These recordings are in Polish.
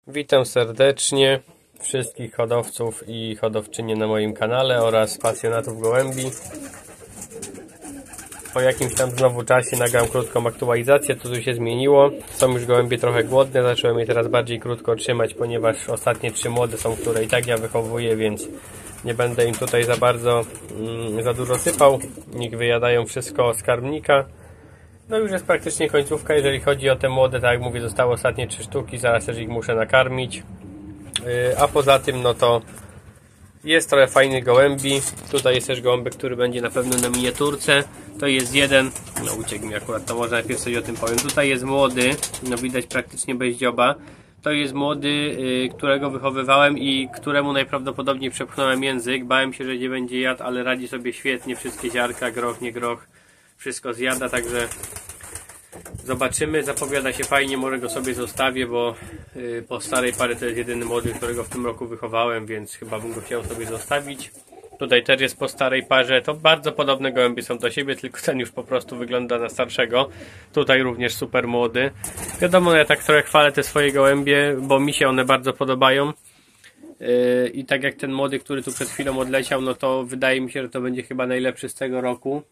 Witam serdecznie wszystkich hodowców i hodowczynie na moim kanale oraz pasjonatów gołębi. Po jakimś tam znowu czasie nagram krótką aktualizację, to tu się zmieniło. Są już gołębie trochę głodne, zacząłem je teraz bardziej krótko trzymać, ponieważ ostatnie 3 młode są, które i tak ja wychowuję, więc nie będę im tutaj za dużo sypał. Niech wyjadają wszystko z karmnika. No już jest praktycznie końcówka, jeżeli chodzi o te młode, tak jak mówię, zostały ostatnie 3 sztuki, zaraz też ich muszę nakarmić. A poza tym, no to jest trochę fajnych gołębi. Tutaj jest też gołąbek, który będzie na pewno na miniaturce. To jest jeden, no uciekł mi akurat, to może najpierw sobie o tym powiem. Tutaj jest młody, no widać praktycznie bez dzioba. To jest młody, którego wychowywałem i któremu najprawdopodobniej przepchnąłem język. Bałem się, że nie będzie jadł, ale radzi sobie świetnie. Wszystkie ziarka, groch, nie groch, wszystko zjada, także zobaczymy. Zapowiada się fajnie, może go sobie zostawię, bo po starej pary to jest jedyny młody, którego w tym roku wychowałem, więc chyba bym go chciał sobie zostawić. Tutaj też jest po starej parze, to bardzo podobne gołębie są do siebie, tylko ten już po prostu wygląda na starszego. Tutaj również super młody. Wiadomo, ja tak trochę chwalę te swoje gołębie, bo mi się one bardzo podobają. I tak jak ten młody, który tu przed chwilą odleciał, no to wydaje mi się, że to będzie chyba najlepszy z tego roku.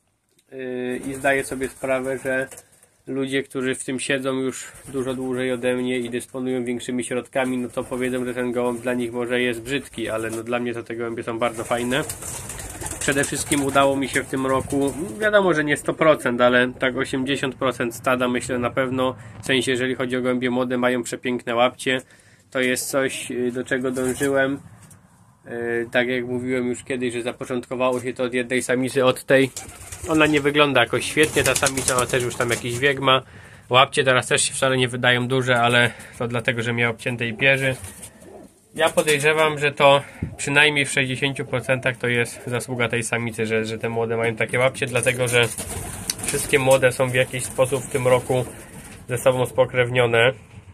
I zdaję sobie sprawę, że ludzie, którzy w tym siedzą już dużo dłużej ode mnie i dysponują większymi środkami, no to powiedzą, że ten gołąb dla nich może jest brzydki, ale no dla mnie to te gołębie są bardzo fajne. Przede wszystkim udało mi się w tym roku, wiadomo, że nie 100%, ale tak 80% stada myślę na pewno, w sensie jeżeli chodzi o gołębie młode, mają przepiękne łapcie. To jest coś, do czego dążyłem. Tak jak mówiłem już kiedyś, że zapoczątkowało się to od jednej samicy, od tej. Ona nie wygląda jakoś świetnie, ta samica ma też już tam jakiś wiek ma. Łapcie teraz też się wcale nie wydają duże, ale to dlatego, że miał obciętej pierzy. Ja podejrzewam, że to przynajmniej w 60% to jest zasługa tej samicy, że te młode mają takie łapcie, dlatego że wszystkie młode są w jakiś sposób w tym roku ze sobą spokrewnione.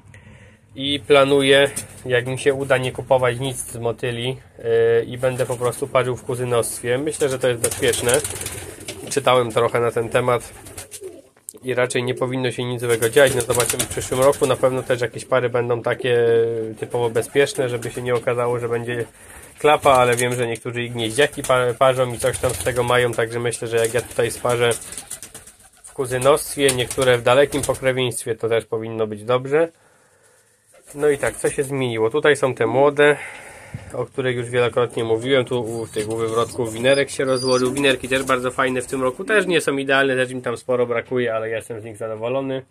I planuję, jak mi się uda, nie kupować nic z motyli i będę po prostu parzył w kuzynostwie. Myślę, że to jest bezpieczne. Czytałem trochę na ten temat i raczej nie powinno się nic złego dziać. No zobaczymy w przyszłym roku. Na pewno też jakieś pary będą takie typowo bezpieczne, żeby się nie okazało, że będzie klapa, ale wiem, że niektórzy gnieździaki parzą i coś tam z tego mają, także myślę, że jak ja tutaj sparzę w kuzynostwie, niektóre w dalekim pokrewieństwie, to też powinno być dobrze. No i tak, co się zmieniło? Tutaj są te młode, o których już wielokrotnie mówiłem. Tu u tych wywrotków winerek się rozłożył. Winerki też bardzo fajne w tym roku. Też nie są idealne, też im tam sporo brakuje, ale ja jestem z nich zadowolony.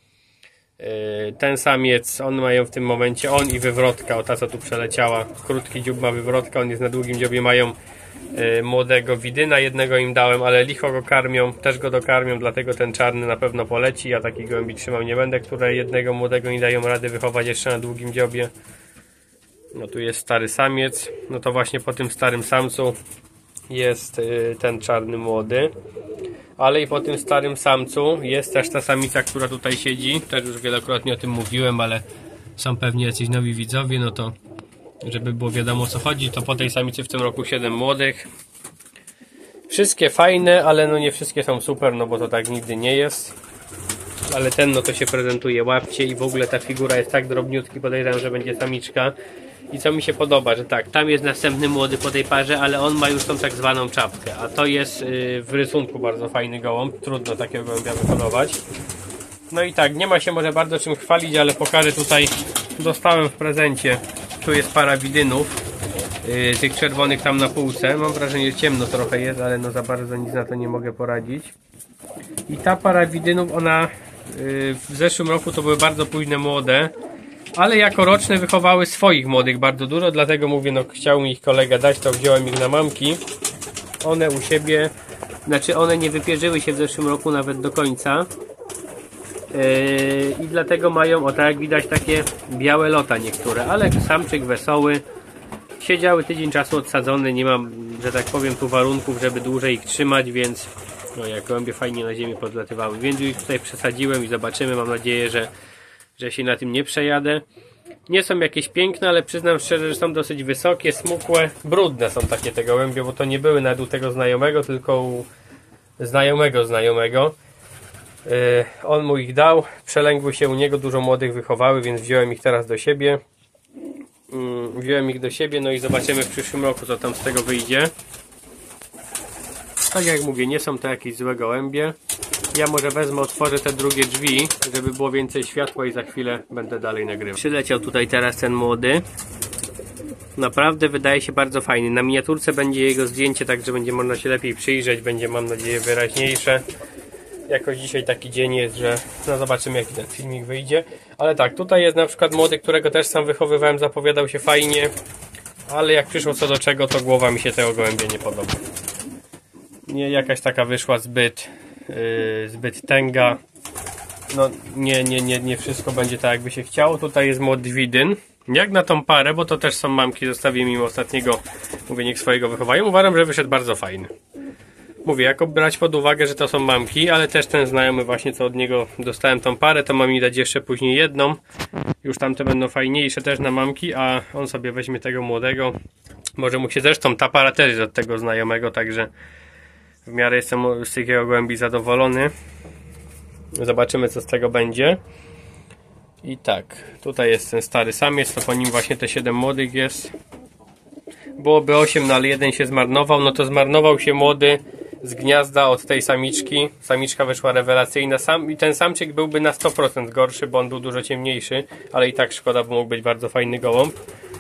Ten samiec, on mają w tym momencie, on i wywrotka, o ta co tu przeleciała. Krótki dziób ma wywrotka, on jest na długim dziobie, mają młodego widyna, jednego im dałem, ale licho go karmią, też go dokarmią, dlatego ten czarny na pewno poleci. Ja takich gołębi trzymał nie będę, które jednego młodego nie dają rady wychować jeszcze na długim dziobie. No tu jest stary samiec, no to właśnie po tym starym samcu jest ten czarny młody, ale i po tym starym samcu jest też ta samica, która tutaj siedzi. Też już wielokrotnie o tym mówiłem, ale są pewnie jacyś nowi widzowie, no to żeby było wiadomo o co chodzi, to po tej samicy w tym roku 7 młodych. Wszystkie fajne, ale no nie wszystkie są super, no bo to tak nigdy nie jest. Ale ten, no to się prezentuje łapcie i w ogóle ta figura jest tak drobniutki, podejrzewam, że będzie samiczka. I co mi się podoba, że tak, tam jest następny młody po tej parze, ale on ma już tą tak zwaną czapkę, a to jest w rysunku bardzo fajny gołąb, trudno takiego gołębia wyhodować. No i tak, nie ma się może bardzo czym chwalić, ale pokażę tutaj, dostałem w prezencie, tu jest para widynów, tych czerwonych tam na półce, mam wrażenie, że ciemno trochę jest, ale no za bardzo nic na to nie mogę poradzić. I ta para widynów, ona w zeszłym roku to były bardzo późne młode, ale jako roczne wychowały swoich młodych bardzo dużo, dlatego mówię, no chciał mi ich kolega dać, to wziąłem ich na mamki. One u siebie, znaczy one nie wypierzyły się w zeszłym roku nawet do końca. I dlatego mają, o tak jak widać, takie białe lota niektóre, ale samczyk wesoły. Siedziały tydzień czasu odsadzone, nie mam, że tak powiem, tu warunków, żeby dłużej ich trzymać, więc no jak gołębie fajnie na ziemi podlatywały, więc już tutaj przesadziłem i zobaczymy, mam nadzieję, że się na tym nie przejadę. Nie są jakieś piękne, ale przyznam szczerze, że są dosyć wysokie, smukłe, brudne są takie te gołębie, bo to nie były nawet u tego znajomego, tylko u znajomego. On mu ich dał, przelęgły się u niego, dużo młodych wychowały, więc wziąłem ich teraz do siebie. No i zobaczymy w przyszłym roku, co tam z tego wyjdzie. Tak jak mówię, nie są to jakieś złe gołębie. Ja może wezmę, otworzę te drugie drzwi, żeby było więcej światła i za chwilę będę dalej nagrywał. Przyleciał tutaj teraz ten młody. Naprawdę wydaje się bardzo fajny. Na miniaturce będzie jego zdjęcie, także będzie można się lepiej przyjrzeć. Będzie, mam nadzieję, wyraźniejsze. Jakoś dzisiaj taki dzień jest, że no zobaczymy, jaki ten filmik wyjdzie. Ale tak, tutaj jest na przykład młody, którego też sam wychowywałem, zapowiadał się fajnie. Ale jak przyszło co do czego, to głowa mi się tego gołębia nie podoba. Nie, jakaś taka wyszła zbyt tęga. No nie wszystko będzie tak, jakby się chciało. Tutaj jest młody widyn. Jak na tą parę, bo to też są mamki, zostawię mimo ostatniego, mówię, niech swojego wychowają. Uważam, że wyszedł bardzo fajny. Mówię, jako brać pod uwagę, że to są mamki, ale też ten znajomy właśnie, co od niego dostałem tą parę, to mam mi dać jeszcze później jedną. Już tamte będą fajniejsze też na mamki, a on sobie weźmie tego młodego. Może mu się zresztą, ta para też jest od tego znajomego, także w miarę jestem z tych jego gołębi zadowolony. Zobaczymy, co z tego będzie. I tak, tutaj jest ten stary samiec, to po nim właśnie te 7 młodych jest. Byłoby 8, no ale jeden się zmarnował, no to zmarnował się młody z gniazda od tej samiczki. Samiczka wyszła rewelacyjna, i ten samczyk byłby na 100% gorszy, bo on był dużo ciemniejszy, ale i tak szkoda, bo mógł być bardzo fajny gołąb.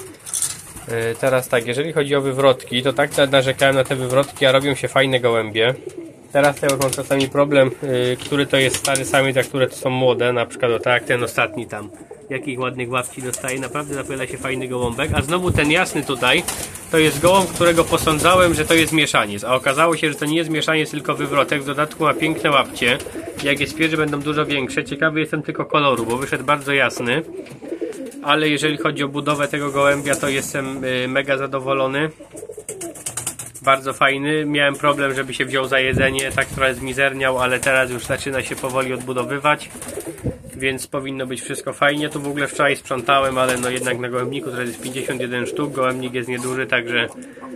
Teraz tak, jeżeli chodzi o wywrotki, to tak narzekałem na te wywrotki, a robią się fajne gołębie. Teraz ja już mam czasami problem, który to jest stary samiec, a które to są młode, na przykład tak jak ten ostatni tam. Jakich ładnych łapci dostaje, naprawdę zapowiada się fajny gołąbek. A znowu ten jasny tutaj, to jest gołąb, którego posądzałem, że to jest mieszaniec, a okazało się, że to nie jest mieszaniec, tylko wywrotek. W dodatku ma piękne łapcie, jak jest świeży, będą dużo większe. Ciekawy jestem tylko koloru, bo wyszedł bardzo jasny. Ale jeżeli chodzi o budowę tego gołębia, to jestem mega zadowolony. Bardzo fajny. Miałem problem, żeby się wziął za jedzenie, tak trochę zmizerniał, ale teraz już zaczyna się powoli odbudowywać, więc powinno być wszystko fajnie. Tu w ogóle wczoraj sprzątałem, ale no jednak na gołębniku to jest 51 sztuk, gołębnik jest nieduży, także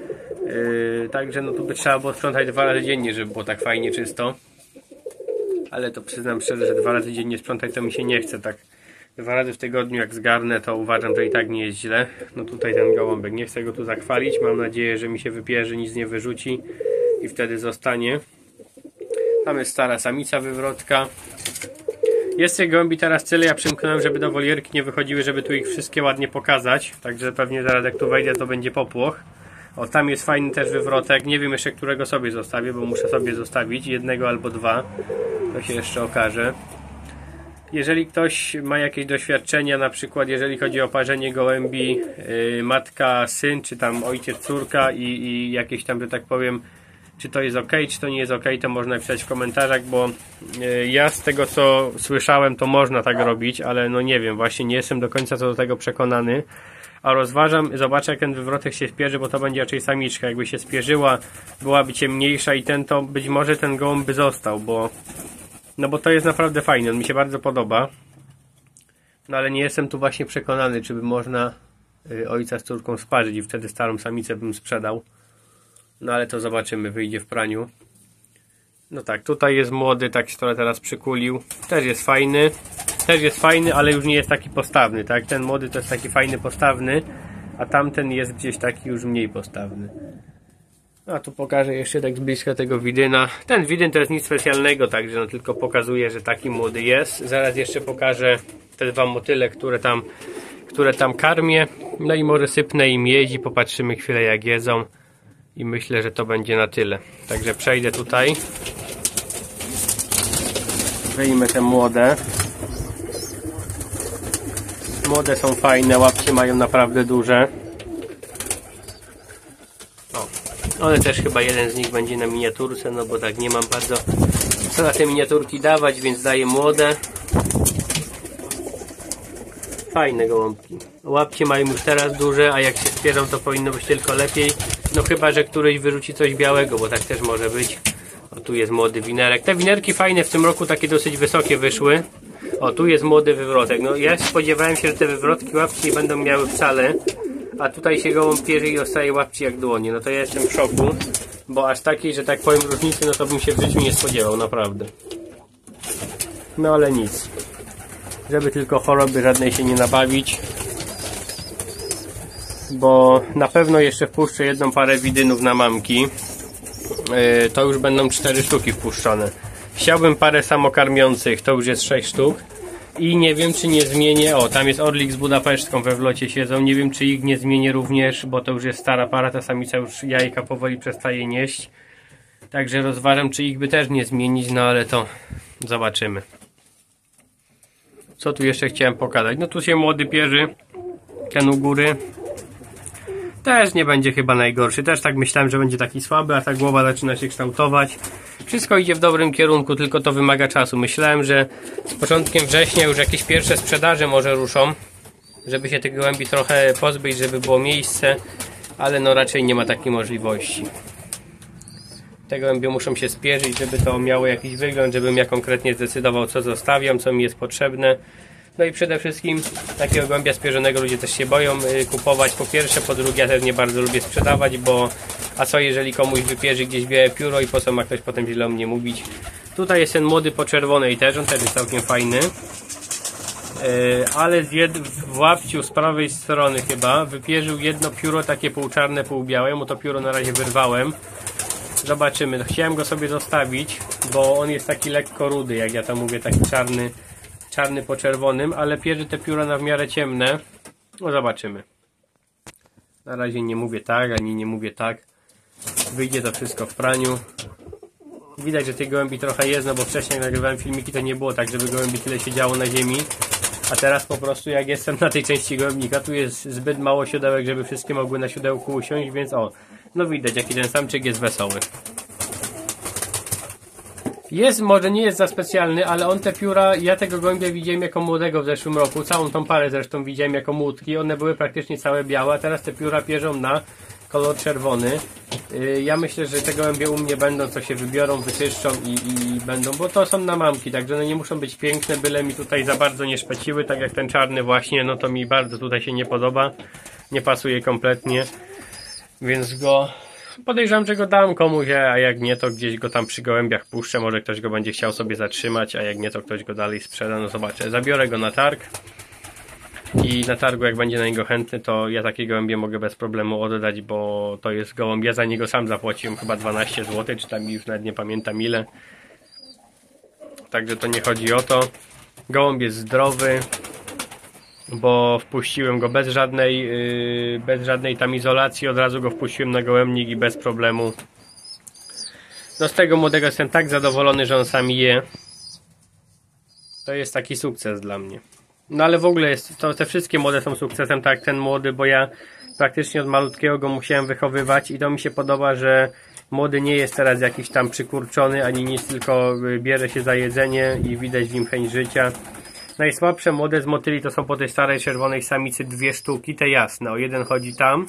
no tu by trzeba było sprzątać 2 razy dziennie, żeby było tak fajnie czysto. Ale to przyznam szczerze, że 2 razy dziennie sprzątać to mi się nie chce, tak 2 razy w tygodniu jak zgarnę, to uważam, że i tak nie jest źle. No tutaj ten gołąbek, nie chcę go tu zachwalić, mam nadzieję, że mi się wypierzy, nic nie wyrzuci i wtedy zostanie. Tam jest stara samica wywrotka. Jest tych gołębi teraz tyle, ja przymknąłem, żeby do wolierki nie wychodziły, żeby tu ich wszystkie ładnie pokazać, także pewnie zaraz jak tu wejdę, to będzie popłoch. O, tam jest fajny też wywrotek, nie wiem jeszcze, którego sobie zostawię, bo muszę sobie zostawić jednego albo 2, to się jeszcze okaże. Jeżeli ktoś ma jakieś doświadczenia, na przykład jeżeli chodzi o parzenie gołębi, matka, syn, czy tam ojciec, córka i jakieś tam, że tak powiem, czy to jest ok, czy to nie jest ok, to można pisać w komentarzach, bo ja z tego co słyszałem, to można tak robić, ale no nie wiem, właśnie nie jestem do końca co do tego przekonany. A rozważam, zobaczę jak ten wywrotek się spierzy, bo to będzie raczej samiczka. Jakby się spierzyła, byłaby ciemniejsza i ten, to być może ten gołąb by został, bo to jest naprawdę fajny, on mi się bardzo podoba. No ale nie jestem tu właśnie przekonany, czy by można ojca z córką sparzyć i wtedy starą samicę bym sprzedał. No ale to zobaczymy, wyjdzie w praniu. No tak, tutaj jest młody, tak się teraz przykulił. Też jest fajny, ale już nie jest taki postawny, tak? Ten młody to jest taki fajny, postawny, a tamten jest gdzieś taki już mniej postawny. A tu pokażę jeszcze tak z bliska tego widyna. Ten widyn to jest nic specjalnego, także no tylko pokazuje, że taki młody jest. Zaraz jeszcze pokażę te 2 motyle, które tam karmię. No i może sypnę im jeść i popatrzymy chwilę jak jedzą. I myślę, że to będzie na tyle. Także przejdę tutaj. Wyjmę te młode. Młode są fajne, łapki mają naprawdę duże. One też chyba jeden z nich będzie na miniaturce, no bo tak nie mam bardzo co na te miniaturki dawać, więc daję młode. Fajne gołąbki. Łapcie mają już teraz duże, a jak się spierzą, to powinno być tylko lepiej. No chyba, że któryś wyrzuci coś białego, bo tak też może być. O, tu jest młody winerek. Te winerki fajne w tym roku, takie dosyć wysokie wyszły. O, tu jest młody wywrotek. No ja spodziewałem się, że te wywrotki łapci nie będą miały wcale. A tutaj się gołąb pierze i dostaje łapci jak dłonie. No to ja jestem w szoku, bo aż takiej, że tak powiem, różnicy, no to bym się w życiu nie spodziewał, naprawdę. No ale nic. Żeby tylko choroby żadnej się nie nabawić. Bo na pewno jeszcze wpuszczę jedną parę widynów na mamki. To już będą 4 sztuki wpuszczone. Chciałbym parę samokarmiących, to już jest 6 sztuk. I nie wiem, czy nie zmienię. O, tam jest orlik z budapesztką we wlocie siedzą. Nie wiem, czy ich nie zmienię również, bo to już jest stara para. Ta samica już jajka powoli przestaje nieść. Także rozważam, czy ich by też nie zmienić, no ale to zobaczymy. Co tu jeszcze chciałem pokazać? No tu się młody pierzy. Ten u góry. Też nie będzie chyba najgorszy. Też tak myślałem, że będzie taki słaby, a ta głowa zaczyna się kształtować. Wszystko idzie w dobrym kierunku, tylko to wymaga czasu. Myślałem, że z początkiem września już jakieś pierwsze sprzedaże może ruszą, żeby się tych gołębi trochę pozbyć, żeby było miejsce, ale no raczej nie ma takiej możliwości. Te gołębie muszą się spierzyć, żeby to miało jakiś wygląd, żebym ja konkretnie zdecydował, co zostawiam, co mi jest potrzebne. No i przede wszystkim takiego gołębia spierzonego ludzie też się boją kupować, po pierwsze, po drugie ja też nie bardzo lubię sprzedawać, bo a co jeżeli komuś wypierzy gdzieś białe pióro i po co ma ktoś potem źle o mnie mówić. Tutaj jest ten młody po czerwonej też, on też jest całkiem fajny. Ale w łapciu z prawej strony chyba wypierzył jedno pióro takie półczarne, półbiałe, mu to pióro na razie wyrwałem. Zobaczymy, no, chciałem go sobie zostawić, bo on jest taki lekko rudy, jak ja to mówię, taki czarny po czerwonym, ale pierzy te pióra na w miarę ciemne. No zobaczymy. Na razie nie mówię tak, ani nie mówię tak. Wyjdzie to wszystko w praniu. Widać, że tych gołębi trochę jest, no bo wcześniej jak nagrywałem filmiki, to nie było tak, żeby gołębi tyle siedziało na ziemi. A teraz po prostu jak jestem na tej części gołębnika, tu jest zbyt mało siodełek, żeby wszystkie mogły na siodełku usiąść, więc o, no widać, jaki ten samczyk jest wesoły. Jest, może nie jest za specjalny, ale on te pióra, ja tego gołębia widziałem jako młodego w zeszłym roku, całą tą parę zresztą widziałem jako młódki, one były praktycznie całe białe, a teraz te pióra pierzą na kolor czerwony. Ja myślę, że te gołębie u mnie będą, co się wybiorą, wyczyszczą i będą, bo to są na mamki, także one nie muszą być piękne, byle mi tutaj za bardzo nie szpeciły, tak jak ten czarny właśnie, no to mi bardzo tutaj się nie podoba, nie pasuje kompletnie, więc go podejrzewam, że go dam komuś, a jak nie, to gdzieś go tam przy gołębiach puszczę, może ktoś go będzie chciał sobie zatrzymać, a jak nie, to ktoś go dalej sprzeda, no zobaczę. Zabiorę go na targ i na targu, jak będzie na niego chętny, to ja takie gołębie mogę bez problemu oddać, bo to jest gołąb, ja za niego sam zapłaciłem chyba 12 zł, czy tam już nawet nie pamiętam ile. Także to nie chodzi o to. Gołąb jest zdrowy, bo wpuściłem go bez żadnej tam izolacji, od razu go wpuściłem na gołębnik i bez problemu. No z tego młodego jestem tak zadowolony, że on sam je. To jest taki sukces dla mnie. No ale w ogóle jest, to te wszystkie młode są sukcesem, tak jak ten młody, bo ja praktycznie od malutkiego go musiałem wychowywać i to mi się podoba, że młody nie jest teraz jakiś tam przykurczony ani nic, tylko bierze się za jedzenie i widać w nim chęć życia. Najsłabsze młode z motyli to są po tej starej czerwonej samicy 2 sztuki, te jasne. O, jeden chodzi tam,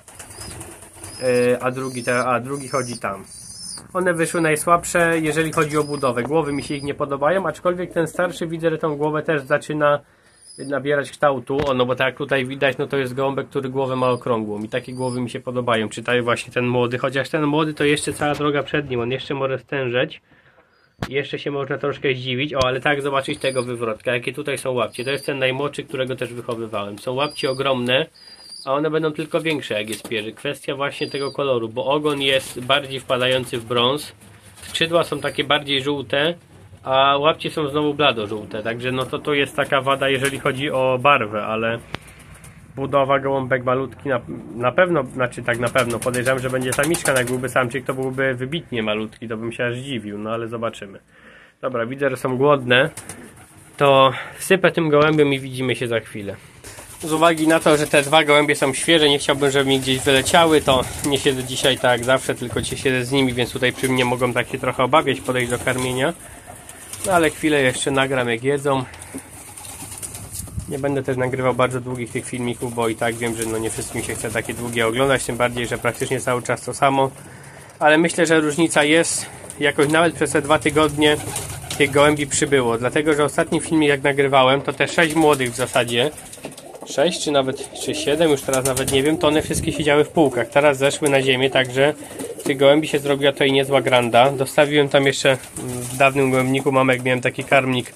a drugi chodzi tam. One wyszły najsłabsze, jeżeli chodzi o budowę. Głowy mi się ich nie podobają, aczkolwiek ten starszy widzę, że tą głowę też zaczyna nabierać kształtu. No bo tak jak tutaj widać, no to jest gołąbek, który głowę ma okrągłą i takie głowy mi się podobają. Czytaj właśnie ten młody, chociaż ten młody to jeszcze cała droga przed nim, on jeszcze może stężeć. Jeszcze się można troszkę zdziwić. O, ale tak zobaczyć tego wywrotka, jakie tutaj są łapcie. To jest ten najmłodszy, którego też wychowywałem. Są łapcie ogromne, a one będą tylko większe jak jest pierzy. Kwestia właśnie tego koloru, bo ogon jest bardziej wpadający w brąz, skrzydła są takie bardziej żółte, a łapcie są znowu blado żółte. Także no to jest taka wada, jeżeli chodzi o barwę, ale budowa, gołąbek malutki na pewno, znaczy tak na pewno, podejrzewam, że będzie samiczka, jak byłby samczyk, to byłby wybitnie malutki, to bym się aż zdziwił, no ale zobaczymy. Dobra, widzę, że są głodne, to wsypę tym gołębiem i widzimy się za chwilę. Z uwagi na to, że te 2 gołębie są świeże, nie chciałbym, żeby mi gdzieś wyleciały, to nie siedzę dzisiaj tak jak zawsze, tylko siedzę z nimi, więc tutaj przy mnie mogą tak się trochę obawiać podejść do karmienia. No ale chwilę jeszcze nagram, jak jedzą. Nie będę też nagrywał bardzo długich tych filmików, bo i tak wiem, że no nie wszystkim się chce takie długie oglądać, tym bardziej, że praktycznie cały czas to samo. Ale myślę, że różnica jest, jakoś nawet przez te 2 tygodnie tych gołębi przybyło, dlatego, że ostatni filmik jak nagrywałem, to te 6 młodych w zasadzie, 6 czy 7, już teraz nawet nie wiem, to one wszystkie siedziały w półkach, teraz zeszły na ziemię, także tych gołębi się zrobiła tutaj niezła granda. Dostawiłem tam jeszcze w dawnym gołębniku, jak miałem taki karmnik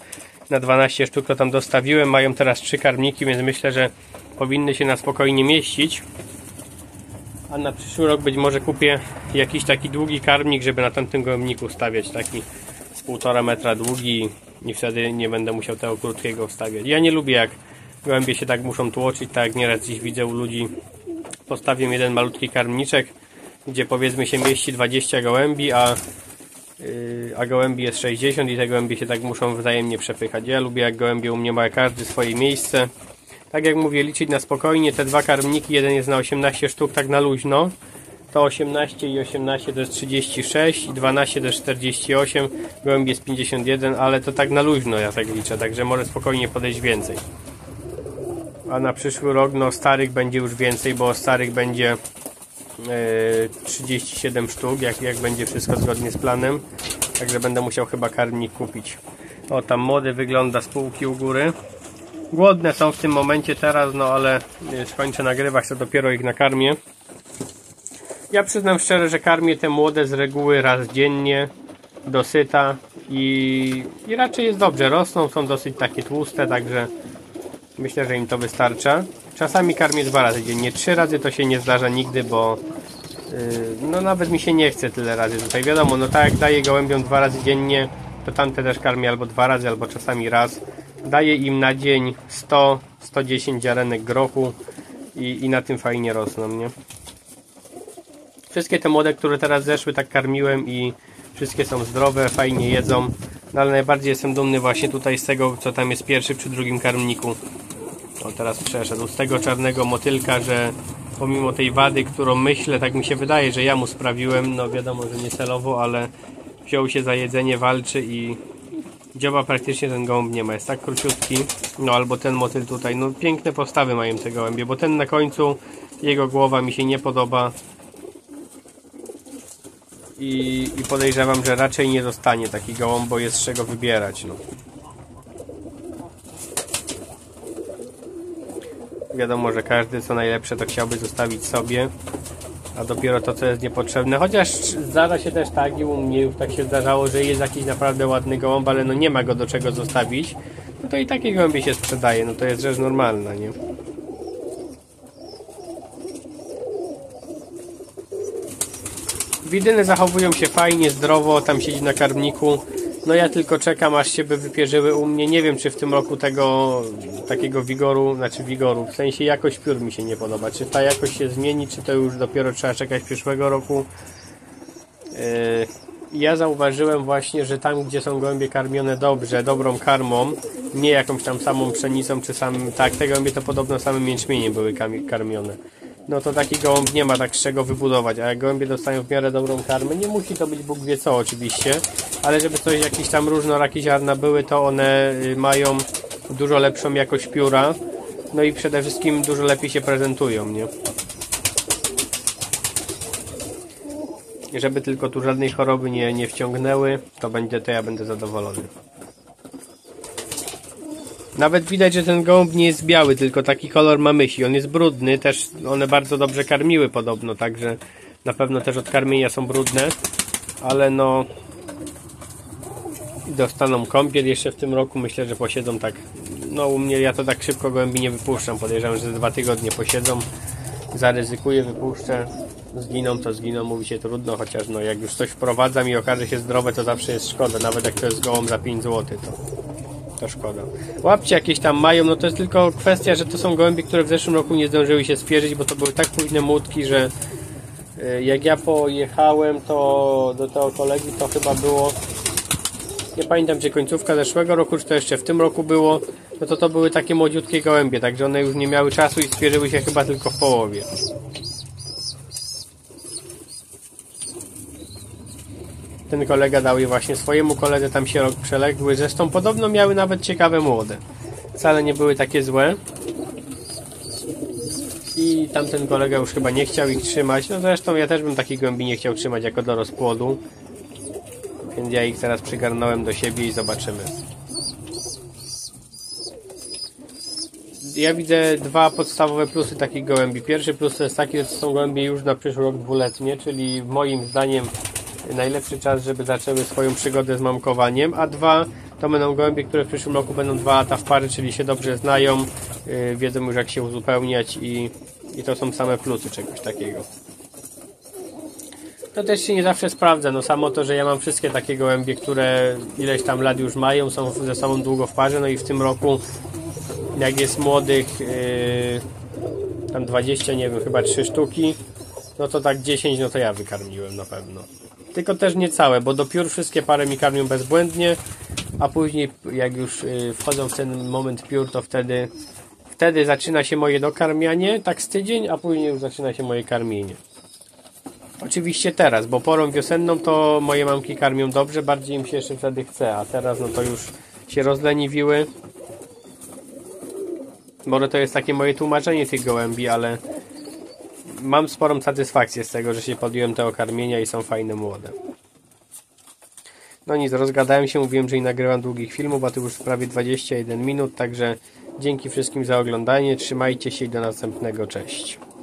na 12 sztuk to tam dostawiłem. Mają teraz 3 karmniki, więc myślę, że powinny się na spokojnie mieścić. A na przyszły rok być może kupię jakiś taki długi karmnik, żeby na tamtym gołębniku stawiać, taki z 1,5 metra długi, i wtedy nie będę musiał tego krótkiego wstawiać. Ja nie lubię, jak gołębie się tak muszą tłoczyć, tak jak nieraz dziś widzę u ludzi. Postawię jeden malutki karmniczek, gdzie powiedzmy się mieści 20 gołębi, a gołębi jest 60 i te gołębie się tak muszą wzajemnie przepychać. Ja lubię, jak gołębie u mnie ma każdy swoje miejsce. Tak jak mówię, liczyć na spokojnie. Te 2 karmniki, jeden jest na 18 sztuk, tak na luźno. To 18 i 18 to jest 36 i 12 to jest 48, gołębi jest 51, ale to tak na luźno ja tak liczę, także może spokojnie podejść więcej. A na przyszły rok no starych będzie już więcej, bo starych będzie 37 sztuk, jak będzie wszystko zgodnie z planem. Także będę musiał chyba karmnik kupić. O, tam młody wygląda z półki u góry. Głodne są w tym momencie teraz, no ale skończę nagrywać, to dopiero ich nakarmię. Ja przyznam szczerze, że karmię te młode z reguły raz dziennie, dosyta i raczej jest dobrze. Rosną, są dosyć takie tłuste, także myślę, że im to wystarcza. Czasami karmię 2 razy dziennie, 3 razy to się nie zdarza nigdy, bo no nawet mi się nie chce tyle razy tutaj. Wiadomo, no tak jak daję gołębiom 2 razy dziennie, to tamte też karmię albo 2 razy, albo czasami raz. Daję im na dzień 100-110 ziarenek grochu i na tym fajnie rosną, nie? Wszystkie te młode, które teraz zeszły, tak karmiłem i wszystkie są zdrowe, fajnie jedzą. No ale najbardziej jestem dumny właśnie tutaj z tego, co tam jest pierwszy przy drugim karmniku. O, teraz przeszedł. Z tego czarnego motylka, że pomimo tej wady, którą myślę, tak mi się wydaje, że ja mu sprawiłem, no wiadomo, że nie celowo, ale wziął się za jedzenie, walczy i dzioba praktycznie ten gołąb nie ma. Jest tak króciutki. No albo ten motyl tutaj. No piękne postawy mają te gołębie, bo ten na końcu, jego głowa mi się nie podoba. I podejrzewam, że raczej nie dostanie taki gołąb, bo jest z czego wybierać. No. Wiadomo, że każdy co najlepsze to chciałby zostawić sobie, a dopiero to, co jest niepotrzebne. Chociaż zdarza się też tak, i u mnie już tak się zdarzało, że jest jakiś naprawdę ładny gołąb, ale no nie ma go do czego zostawić, no to i takie gołębie się sprzedaje. No to jest rzecz normalna, nie? Widyny zachowują się fajnie, zdrowo, tam siedzi na karmniku. No ja tylko czekam, aż się by wypierzyły u mnie. Nie wiem, czy w tym roku tego takiego wigoru, w sensie jakość piór mi się nie podoba. Czy ta jakość się zmieni, czy to już dopiero trzeba czekać przyszłego roku. Ja zauważyłem właśnie, że tam, gdzie są gołębie karmione dobrze, dobrą karmą, nie jakąś tam samą pszenicą, czy samym, tak, te gołębie to podobno samym jęczmieniem były karmione. No to taki gołąb nie ma tak z czego wybudować, a jak gołębie dostają w miarę dobrą karmę, nie musi to być Bóg wie co oczywiście, ale żeby coś, jakieś tam różnorakie ziarna były, to one mają dużo lepszą jakość pióra, no i przede wszystkim dużo lepiej się prezentują, nie? Żeby tylko tu żadnej choroby nie wciągnęły, to ja będę zadowolony. Nawet widać, że ten gołąb nie jest biały, tylko taki kolor ma mysi. On jest brudny, też one bardzo dobrze karmiły podobno, także na pewno też od karmienia są brudne, ale no dostaną kąpiel jeszcze w tym roku. Myślę, że posiedzą tak, no u mnie ja to tak szybko gołębi nie wypuszczam, podejrzewam, że 2 tygodnie posiedzą, zaryzykuję, wypuszczę, zginą to zginą, mówi się trudno, chociaż no jak już coś wprowadzam i okaże się zdrowe, to zawsze jest szkoda, nawet jak to jest gołąb za 5 zł, to szkoda. Łapcie jakieś tam mają, no to jest tylko kwestia, że to są gołębie, które w zeszłym roku nie zdążyły się spierzyć, bo to były tak późne młotki, że jak ja pojechałem to do tego kolegi, to chyba było, nie pamiętam, czy końcówka zeszłego roku, czy to jeszcze w tym roku było, no to były takie młodziutkie gołębie, także one już nie miały czasu i spierzyły się chyba tylko w połowie. Ten kolega dał je właśnie swojemu koledze, tam się rok przeległy, zresztą podobno miały nawet ciekawe młode. Wcale nie były takie złe. I tamten kolega już chyba nie chciał ich trzymać, no zresztą ja też bym takich gołębi nie chciał trzymać jako do rozpłodu. Więc ja ich teraz przygarnąłem do siebie i zobaczymy. Ja widzę 2 podstawowe plusy takich gołębi. Pierwszy plus to jest taki, że to są gołębie już na przyszły rok dwuletnie, czyli moim zdaniem najlepszy czas, żeby zaczęły swoją przygodę z mamkowaniem, a 2, To będą gołębie, które w przyszłym roku będą 2 lata w parze, czyli się dobrze znają, wiedzą już jak się uzupełniać i to są same plusy czegoś takiego. To też się nie zawsze sprawdza, no samo to, że ja mam wszystkie takie gołębie, które ileś tam lat już mają, są ze sobą długo w parze, no i w tym roku jak jest młodych tam 20, nie wiem, chyba 3 sztuki, no to tak 10, no to ja wykarmiłem na pewno. Tylko też nie całe, bo do piór wszystkie pary mi karmią bezbłędnie, a później jak już wchodzą w ten moment piór, to wtedy zaczyna się moje dokarmianie, tak z tydzień, a później już zaczyna się moje karmienie. Oczywiście teraz, bo porą wiosenną to moje mamki karmią dobrze, bardziej im się jeszcze wtedy chce, a teraz no to już się rozleniwiły. Może to jest takie moje tłumaczenie tych gołębi, ale mam sporą satysfakcję z tego, że się podjąłem tego karmienia i są fajne młode. No nic, rozgadałem się, mówiłem, że i nagrywam długich filmów, a to już prawie 21 minut, także dzięki wszystkim za oglądanie, trzymajcie się i do następnego, cześć.